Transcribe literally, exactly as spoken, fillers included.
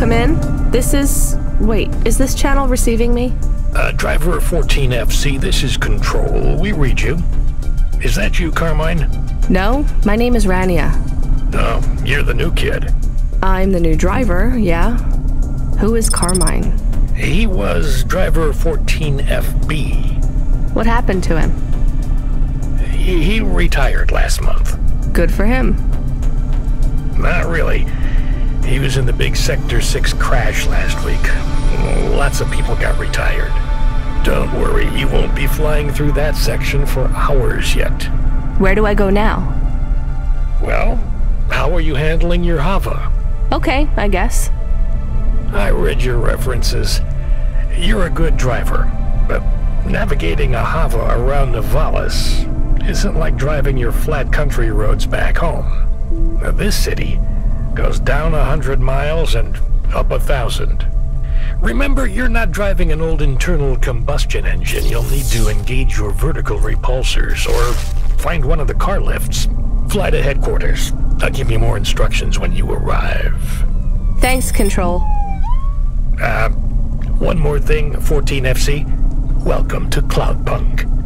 come in? This is... Wait, is this channel receiving me? Uh, Driver fourteen F C, this is Control. We read you. Is that you, Carmine? No, my name is Rania. Oh, you're the new kid. I'm the new driver, yeah. Who is Carmine? He was Driver fourteen F B. What happened to him? He, he retired last month. Good for him. Not really. He was in the big Sector six crash last week. Lots of people got retired. Don't worry, you won't be flying through that section for hours yet. Where do I go now? Well, how are you handling your Hava? Okay, I guess. I read your references. You're a good driver, but navigating a Hava around Nivalis isn't like driving your flat country roads back home. Now, this city goes down a hundred miles and up a thousand. Remember, you're not driving an old internal combustion engine. You'll need to engage your vertical repulsors or find one of the car lifts. Fly to headquarters. I'll give you more instructions when you arrive. Thanks, Control. Uh, one more thing, fourteen F C. Welcome to Cloudpunk.